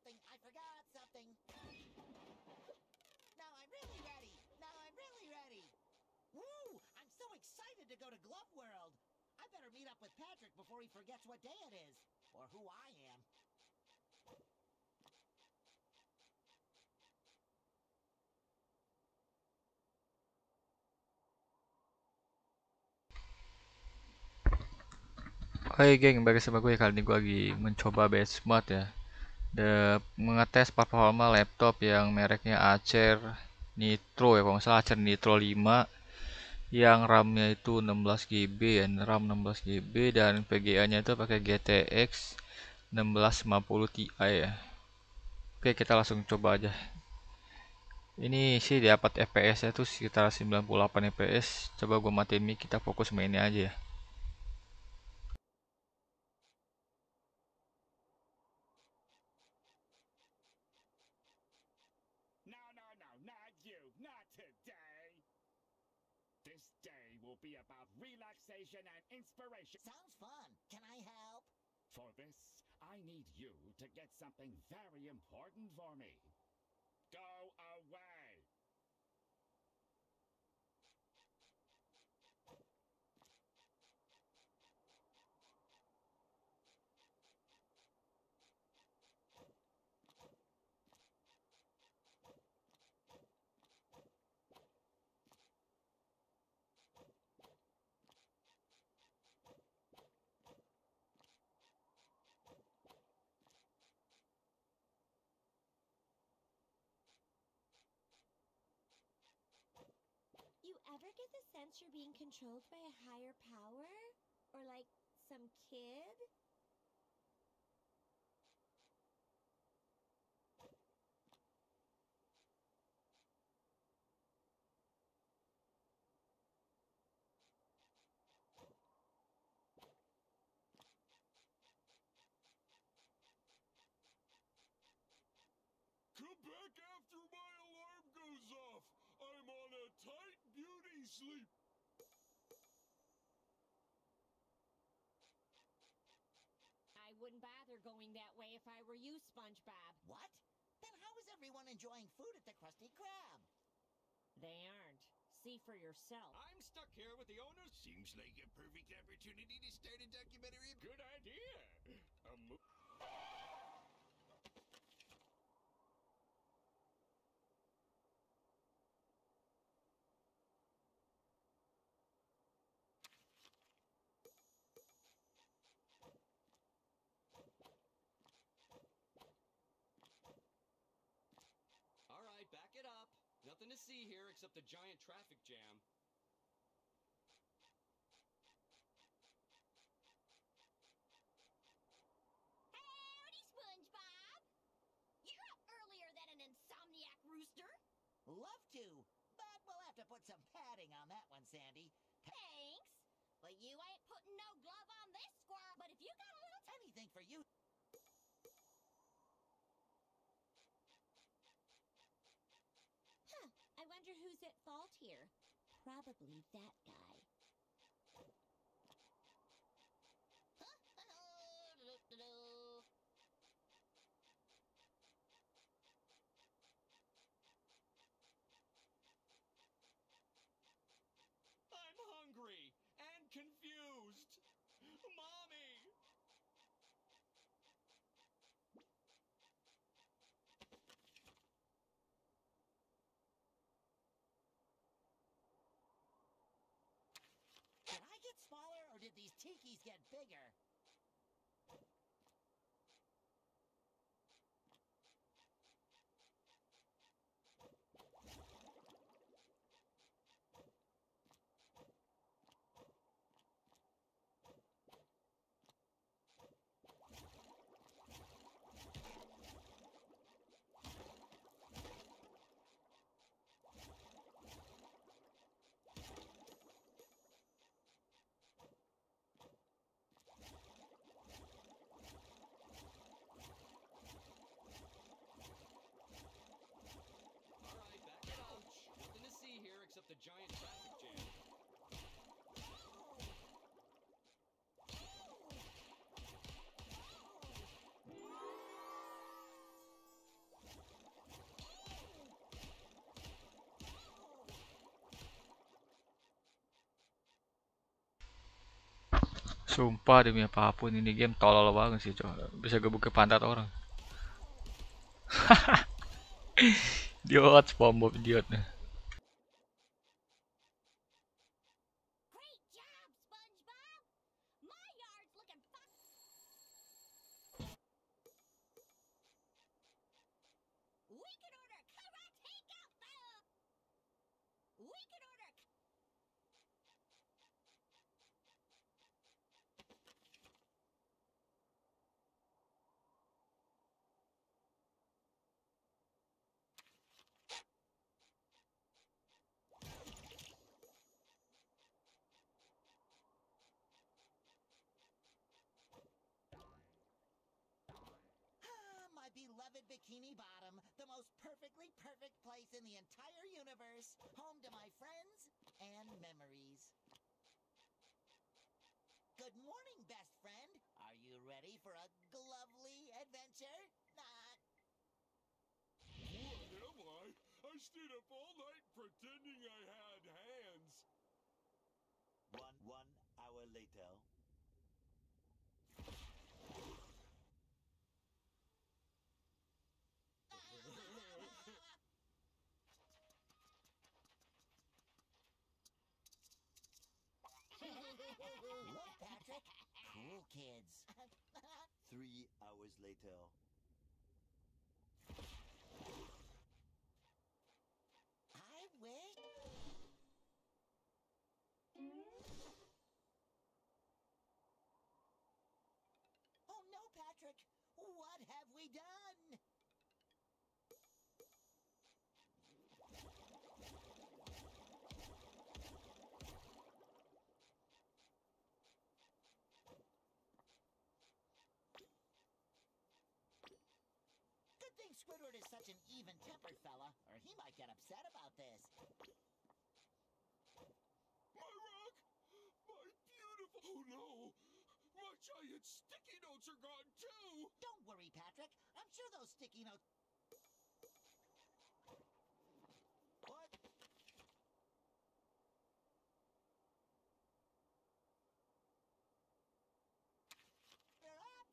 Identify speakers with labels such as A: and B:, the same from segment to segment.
A: something. I forgot something. Now I'm really ready. Now I'm really ready. Woo! I'm so excited to go to Glove World. I better meet up with Patrick before he forgets what day it is. Or who I am.
B: Hai geng, balik sama gue. Kali ini gue lagi mencoba benchmark ya, mengetes performa laptop yang mereknya Acer Nitro ya, kalau nggak salah Acer Nitro 5 yang RAM-nya itu 16 GB ya, RAM 16 GB dan VGA-nya itu pakai GTX 1650 Ti ya. Oke, kita langsung coba aja. Ini sih dapat FPS-nya tuh sekitar 98 fps. Coba gue matiin mic, kita fokus mainnya aja ya.
C: No, no, no, not you, not today. This day will be about relaxation and inspiration.
A: Sounds fun. Can I help?
C: For this, I need you to get something very important for me. Go away.
D: You ever get the sense you're being controlled by a higher power? Or like some kid?
C: Come back after my alarm goes off. I'm on a tight beauty sleep.
D: I wouldn't bother going that way if I were you, SpongeBob.
A: What? Then how is everyone enjoying food at the Krusty Krab?
D: They aren't. See for yourself.
C: I'm stuck here with the owner. Seems like a perfect opportunity to start a documentary. Good idea.
E: All right, back it up. Nothing to see here except a giant traffic jam.
D: Howdy, SpongeBob! You're up earlier than an insomniac rooster.
A: Love to, but we'll have to put some padding on that one, Sandy.
D: Thanks. But you ain't putting no glove on this squirrel. But if you got a little
A: Anything for you.
D: Huh. I wonder who's at fault here. Probably that guy.
E: I'm hungry and confused. Mommy!
A: Did I get smaller or did these tikis get bigger?
B: Sumpah demi apapun ini game tolol banget sih, coy. Bisa gebuk ke pantat orang. Idiot, SpongeBob idiotnya.
D: Great job, SpongeBob! My yard's looking fine. We can order karateka food! We can order...
A: My beloved Bikini Bottom, the most perfectly perfect place in the entire universe, home to my friends and memories. Good morning, best friend. Are you ready for a lovely adventure? Not.
C: What am I? I stayed up all night pretending I had hands.
F: 1 hour later.
A: Look, Patrick. Cool kids.
F: 3 hours later.
A: I wish. Oh no, Patrick. What have we done? Good thing Squidward is such an even-tempered fella, or he might get upset about this.
C: My rock! My beautiful... Oh no! My giant sticky notes are gone too!
A: Don't worry, Patrick. I'm sure those sticky notes... What? They're up!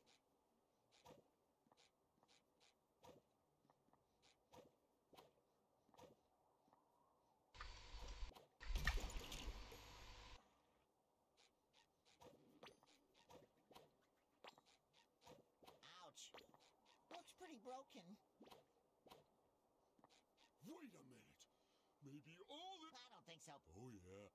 A: Ouch. Looks pretty broken.
C: Wait a minute. Maybe all the...
A: I don't think so.
C: Oh yeah.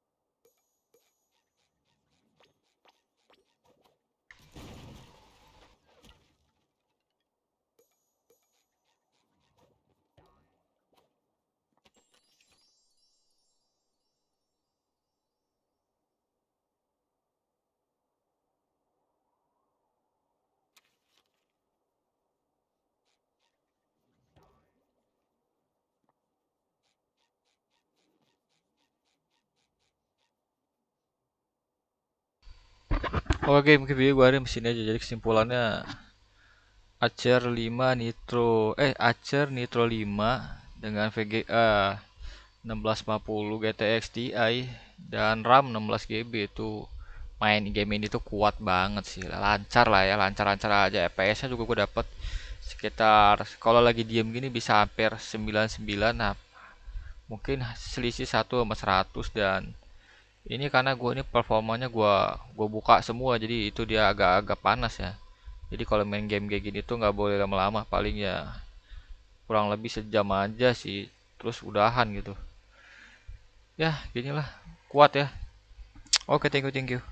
B: Oke, mungkin video gue hari sini aja. Jadi kesimpulannya Acer 5 Acer Nitro 5 dengan VGA 1650 GTX Ti dan RAM 16 GB itu main game ini tuh kuat banget sih. Lancar lah ya, lancar-lancar aja. FPS-nya juga gue dapet sekitar kalau lagi diem gini bisa hampir 99. Nah, mungkin selisih 1 sama 100 dan ini karena gue ini performanya gue buka semua jadi itu dia agak-agak panas ya. Jadi kalau main game kayak gini tuh nggak boleh lama-lama, paling ya kurang lebih sejam aja sih, terus udahan gitu. Ya, ginilah kuat ya. Oke, thank you.